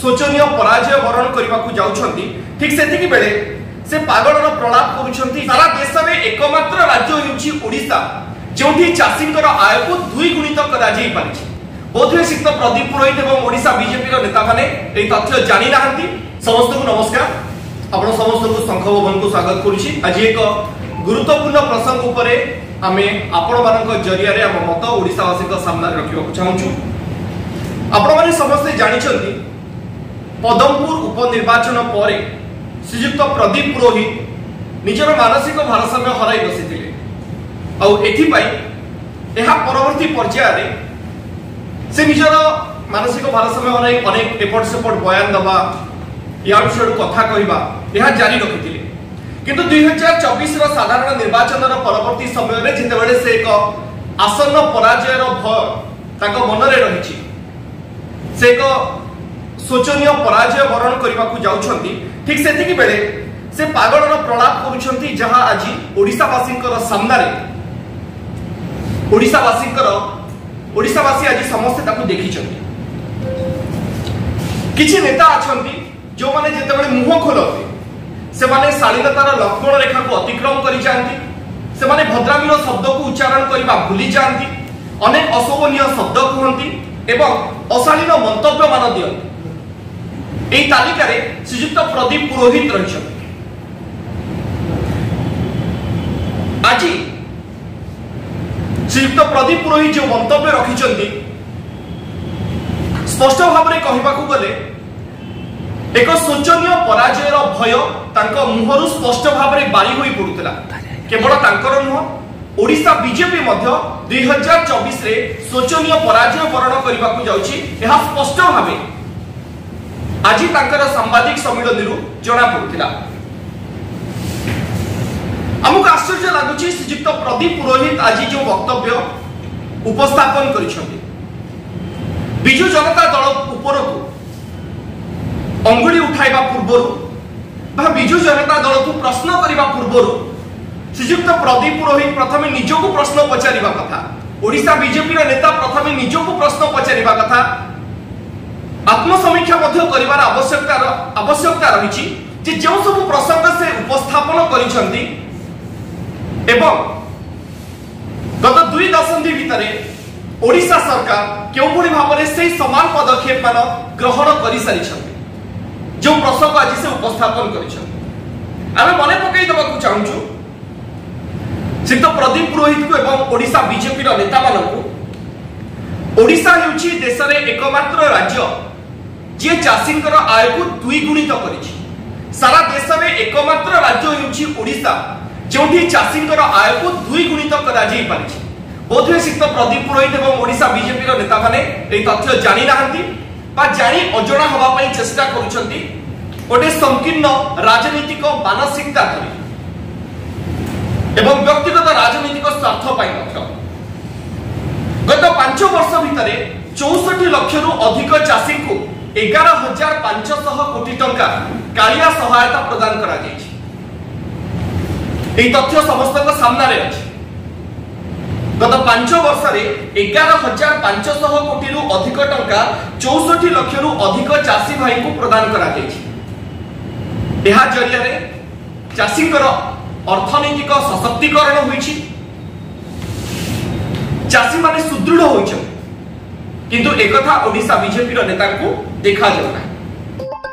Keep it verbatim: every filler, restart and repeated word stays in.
शोचनीय पराजय वरण करने को जाउछंती ठीक सेतिकी बेले से पागलर प्रलाप करुछंती। सारा देश में एकमात्र राज्य हेउछि ओडिशा जोठी चाषींकर आय को दुई गुणित करा जाई पारिछि। बोधवे सिक्त प्रदीप पुरोहित एवं ओडिशा बीजेपी नेता माने एई तथ्य जानि नाहंती। समस्त को नमस्कार, आपण समस्त को शंख भवन को स्वागत करूछि। आज एक गुरुत्वपूर्ण प्रसंग उपरे आमे आपण मानक जरिया रे हम मत ओडिशावासी को सामने रखिबा को चाहूछु। आपण माने समस्त जानिछंती पदमपुर उपनिर्वाचन परे श्रीयुक्त प्रदीप पुरोहित निजर मानसिक भारसाम्य हराई बसिथिले। आ एथि पई एहा परवर्ती पर्याय रे से निजर मानसिक भारसाम्य हराई अनेक एपट सेपट बयान दबा या विषय कथा कहबा यह जारी रखिथिले। किंतु दुई हजार चौबीस रो साधारण निर्वाचन रो परवर्ती समय रे जेतेबेले से एक आसन्न पराजय रो भय ताको मन रे रहिछि, से एक शोचनीय पराजय वरण करने को जाउछंती ठीक सेतिकी बेले से पागलर प्रलाप करुछंती जहां आज ओडिशावासी सामने ओडिशावासी ओडिशावासी आज समस्त ताकू देखिछंती। किछि नेता अछंती जो माने जेतेबेले मुह खोलते से माने शालीनतार लक्ष्मण रेखा को अतिक्रम करि जांती, से माने भद्रामीर शब्द को उच्चारण करबा भूली जांती, अनेक अशोभनीय शब्द कहंती एवं अशालीन मंतव्य मान दियंती। एई तालिका रे श्रीयुक्त प्रदीप पुरोहित रहिछंती। आज श्रीयुक्त प्रदीप पुरोहित जो मंतव्य रखिछंती स्पष्ट भाव में कहबाकू गले एक शोचनीय पराजय भय तांको मुहरु स्पष्ट भाव में बारी होई पडुतला। केवल तांकर नुह ओडिशा बीजेपी मध्य दुई हजार चौबीस रे शोचनीय पराजय वरण करबा को जाउछि एहा स्पष्ट भाव आज तांकर सांबादिक सम्मेलन जना पड़ुतिला। हमको आश्चर्य लगुच श्रीयुक्त प्रदीप पुरोहित आज जो वक्तव्य उपस्थापन करिसेंती बिजु जनता दल उपर को अंगुली उठाइबा पूर्व बिजु जनता दल को प्रश्न करबा पूर्व श्रीयुक्त प्रदीप पुरोहित प्रथमे निजको प्रश्न पचारिबा कथा, ओडिशा बीजेपी नेता प्रथमे निजको प्रश्न पचारिबा कथा, आत्मसमीक्षा मध्य करिवार आवश्यकता आवश्यकता रहिछि जे जो सब प्रसंग से उपस्थापन करिसेंती एवं गत दुई दशंधि भितरे ओडिशा सरकार केउ भली भाबरे से समान पदक्षेप मान ग्रहण करि सारिछंती जो प्रसंग आज से उपस्थापन करिछंती। आमे मने पकई दबा को चाहूछु श्रीयुक्त प्रदीप पुरोहित को एवं ओडिशा बीजेपी रो नेता मानकु ओडिशा हेउछि देश रे एकमात्र राज्य जे चाषींकर आय को दुई गुणित करिछि। सारा देश में एकमात्र राज्य हेउछि ओडिशा जोठी चाषींकर आय को दुई गुणित करा जाई पारिछि। बोधवे सिक्त प्रदीप पुरोहित एवं ओडिशा बीजेपी रो नेता माने एई तथ्य जानि नाहंती बा जानि अजणा हवा पई चेष्टा करूछंती ओटे संकीर्ण राजनीतिक मानसिकता करी एवं व्यक्तिगत राजनीतिक स्वार्थ पई मध्य गत पांच वर्ष भितरे चौसठ लक्ष रु अधिक चाषी को एगार हजार पांच सौ कोटी टंका कालिया सहायता प्रदान करा जायछि। एई तथ्य समस्त को सामने रे अछि। गत पांच वर्ष रे एगार हजार पांच सौ कोटी रु अधिक टंका चौसठ लक्ष रु अधिक चाषी भाई को प्रदान करा जायछि। एहा जरिया रे चाषीकर अर्थनैतिक सशक्तिकरण होईछि, चाषी माने सुदृढ़ होइछन, किंतु एकथा ओडिशा बीजेपी रो नेता को देखा जाउना।